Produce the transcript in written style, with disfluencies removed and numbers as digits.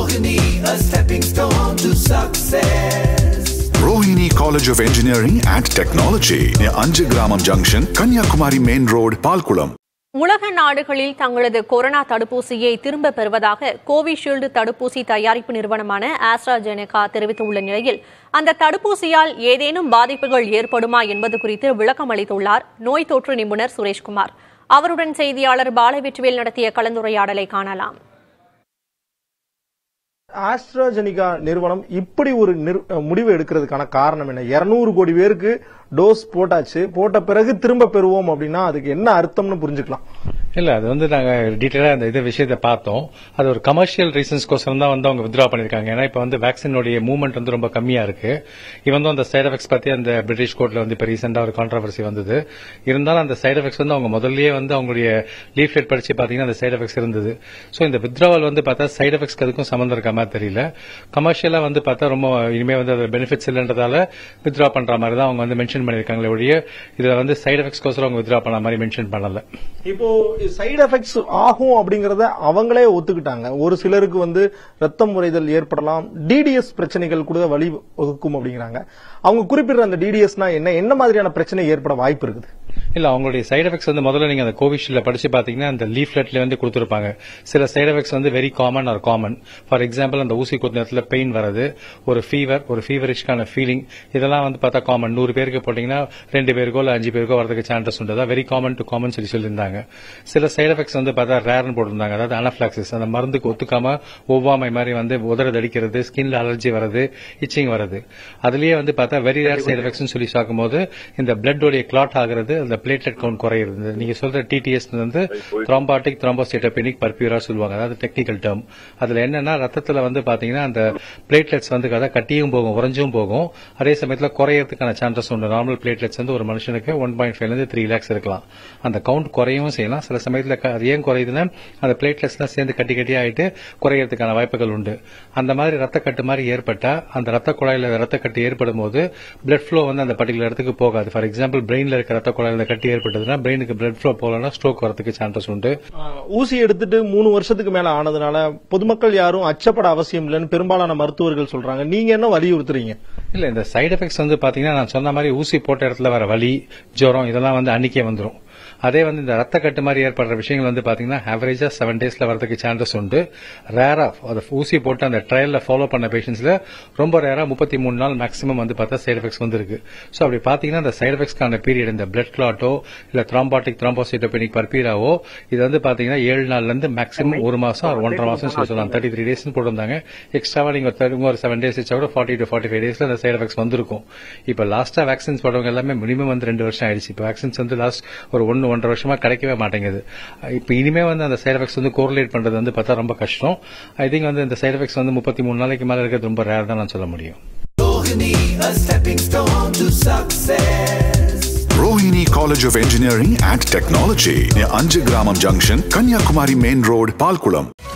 Rohini, a stepping stone to success. Rohini College of Engineering and Technology near Anjagramam Junction, Kanyakumari Main Road, Palkulam. உலக நாடுகளில் தங்களது corona தடுப்பூசியை திரும்ப பெறுவதாக Covishield தடுப்பூசி தயாரிப்பு நிறுவனமான ஆஸ்ட்ராஜெனகா தெரிவித்துள்ள நிலையில் அந்த தடுப்பூசியால் ஏதேனும் பாதிப்புகள் ஏற்படுமா என்பது குறித்து விளக்கம் அளித்துள்ளார் நோய் தொற்று நிபுணர் சுரேஷ்குமார். அவருடன் செய்தியாளர் பாலவெற்றிவேல் நடத்திய கலந்துரையாடலை காணலாம். ஆஸ்ட்ராஜெனிகா நிறுவனம் இப்படி ஒரு முடிவு எடுக்கிறதுக்கான காரணம் என்ன? 200 கோடி பேருக்கு டோஸ் போட்டாச்சு, போட்ட பிறகு திரும்ப பெறுவோம் அப்படின்னா அதுக்கு என்ன அர்த்தம்னு புரிஞ்சுக்கலாம். இல்ல, அது நாங்க டீட்டெயிலா அந்த விஷயத்தை பார்த்தோம். அது ஒரு கமர்ஷியல் ரீசன்ஸ்கோசரம் தான் அவங்க வித்ரா பண்ணிருக்காங்க. ஏன்னா இப்ப வேக்சினுடைய மூவ்மெண்ட் ரொம்ப கம்மியா இருக்கு. இவன் அந்த சைட் எஃபெக்ட்ஸ் பத்தி அந்த பிரிட்டிஷ் கோர்ட்ல இப்ப ரீசெண்டா ஒரு கான்ட்ரவர்சி வந்தது. இருந்தாலும் அந்த சைட் எஃபெக்ட்ஸ் அவங்க முதல்லயே அவங்களுடைய லீஃப்லெட் படிச்சு பாத்தீங்கன்னா அந்த சைட் எஃபெக்ட்ஸ் இருந்தது. சோ இந்த வித்ராவல் பார்த்தா சைட் எஃபெக்ட்ஸ்க்கு அதுக்கும் சம்பந்தம் இருக்க மாதிரி தெரியல. கமர்ஷியலா பார்த்தா ரொம்ப இனிமே அது பெனிஃபிட்ஸ் இல்லன்றதால வித்ரா பண்ற மாதிரி தான் அவங்க மென்ஷன் பண்ணிருக்காங்களே ஒழிய இதுல சைட் எஃபெக்ட்ஸ் கோசரம் அவங்க வித்ரா பண்ண மாதிரி மென்ஷன் பண்ணல. இப்போ சைடு எஃபெக்ட்ஸ் ஆகும் அப்படிங்கறத அவங்களே ஒத்துக்கிட்டாங்க. ஒரு சிலருக்கு ரத்தம் உறைதல் ஏற்படலாம், டிடிஎஸ் பிரச்சனைகள் கூட வழி வகுக்கும் அப்படிங்கிறாங்க. அவங்க குறிப்பிட்ட அந்த டிடிஎஸ்னா என்ன மாதிரியான பிரச்சனை ஏற்பட வாய்ப்பு இருக்குது? இல்ல, அவங்களுடைய சைட் எஃபெக்ட்ஸ் முதல்ல நீங்க அந்த கோவிஷீல்ட்ல படிச்சு பாத்தீங்கன்னா அந்த லீஃப்லெட்ல கொடுத்திருப்பாங்க. சில side effects very common are common. For example அந்த ஊசி குத்து நேரத்துல பெயின் வரது, ஒரு ஃபீவர், ஒரு ஃபீவரிஷ்கான ஃபீலிங், இதெல்லாம் பார்த்தா காமன். 100 பேருக்கு போட்டீங்கன்னா 2 பேருக்கோ இல்ல 5 பேருக்கோ வரதுக்கு சான்சஸ் உண்டு. வெரி காமன் டு காமன் சொல்லியிருந்தாங்க. சில சைட் எஃபெக்ட்ஸ் பார்த்தா ரேர்னு போட்டிருந்தாங்க. அதாவது அனஃபிளாக்சிஸ், அந்த மருந்துக்கு ஒத்துக்காம ஒவ்வாமை மாதிரி உதறது அடிக்கிறது, ஸ்கின்ல அலர்ஜி வருது, இச்சிங் வருது. அதுலயே பார்த்தா வெரி ரேர் சைட் எஃபெக்ட்ஸ் சொல்லி பார்க்கும்போது இந்த பிளட்டோடைய கிளாட் ஆகிறது, அந்த பிளேட்லெட் கவுண்ட் குறையிறது. நீங்க சொல்ற டிடிஎஸ் த்ரோம்பாட்டிக் த்ரோம்போசைட்டோபெனிக் பர்பியூரா சொல்லுவாங்க. அதாவது டெக்னிக்கல் டேர்ம். அதுல என்னன்னா ரத்தத்துல பாத்தீங்கன்னா அந்த பிளேட்லெட்ஸ் கட்டியும் போகும், உறைஞ்சும் போகும். அதே சமயத்துல குறையறதுக்கான சான்சஸ் உண்டு. நார்மல் பிளேட்லெட்ஸ் ஒரு மனுஷனுக்கு 1.5 to 3 lakhs இருக்கலாம். அந்த கவுண்ட் குறையவும் செய்யலாம். சில சமயத்துல அது ஏன் குறையுதுன்னா அந்த பிளேட்லெட்ஸ் சேர்ந்து கட்டி ஆயிட்டு குறையறதுக்கான வாய்ப்புகள் உண்டு. அந்த மாதிரி ரத்த கட்டு மாதிரி ஏற்பட்டா அந்த ரத்த குழாயில ரத்த கட்டு ஏற்படும் போது பிளட் ஃப்ளோ அந்த பர்டிகுலர் இடத்துக்கு போகாது. ஃபார் எக்ஸாம்பிள் பிரெயின்ல இருக்க ரத்த குழாயில கட்டி ஏற்பட்டதுன்னா பிரெயினுக்கு பிளட் ஃப்ளோ போகலன்னா ஸ்ட்ரோக் வரதுக்கு சான்சஸ் உண்டு. ஊசி எடுத்துட்டு 3 வருஷத்துக்கு மேல ஆனதுனால பொதுமக்கள் யாரும் அச்சப்பட அவசியம் இல்லைன்னு பெரும்பாலான மருத்துவர்கள் சொல்றாங்க. நீங்க என்ன வலியுறுத்துறீங்க? இல்ல, இந்த சைடு எஃபெக்ட்ஸ் பாத்தீங்கன்னா நான் சொன்ன மாதிரி ஊசி போட்ட இடத்துல வர வலி, ஜுரம் இதெல்லாம் அன்னைக்கே வந்துடும். அதே இந்த ரத்த கட்டு மாதிரி ஏற்படுற விஷயங்கள் பாத்தீங்கன்னா ஆவரேஜா 7 daysல வரதுக்கு சான்சஸ் உண்டு. ரேரா ஊசி போட்டு அந்த ட்ரையல்ல ஃபாலோ பண்ண பேஷன்ஸ்ல ரொம்ப ரேரா 33 நாள் மேக்ஸிமம் பார்த்தா சைடு எஃபெக்ட்ஸ் இருக்கு. சோ அப்படி பாத்தீங்கன்னா இந்த சைடு எஃபெக்ட்ஸ்க்கான பீரியட் இந்த பிளட் கிளாட்டோ இல்ல த்ரோம்பாட்டிக் த்ரோம்போசைட்டோபெனிக் பர்பியூராவோ இது பாத்தீங்கன்னா 7 நாள்ல இருந்து மேக்ஸிமம் 1 மாசம் or 1.5 மாசம் சொல்லலாம். 33 days போட்டிருந்தாங்க. எக்ஸ்ட்ராவா நீங்க ஒரு 7 days வச்சா கூட 40 to 45 daysல அந்த சைடு எஃபெக்ட்ஸ் வந்திருக்கும். இப்ப லாஸ்டா வேக்சின்ஸ் போடுறவங்க எல்லாமே மினிமம் 2 வருஷம் ஆயிடுச்சு. இப்ப வேக்சின்ஸ் லாஸ்ட் ஒரு 1.5 வருஷமா கிடைக்கவே மாட்டேங்குது. இப்ப இனிமே அந்த சைடு எஃபெக்ட்ஸ் கோரிலேட் பண்றது பார்த்தா ரொம்ப கஷ்டம். ஐ திங்க் இந்த சைடு எஃபெக்ட்ஸ் 33 நாளைக்கு மேல இருக்கிறது ரொம்ப ரேர் தான் நான் சொல்ல முடியும். Rohini College of Engineering and Technology near Anjagramam Junction, Kanyakumari Main Road, Palkulam.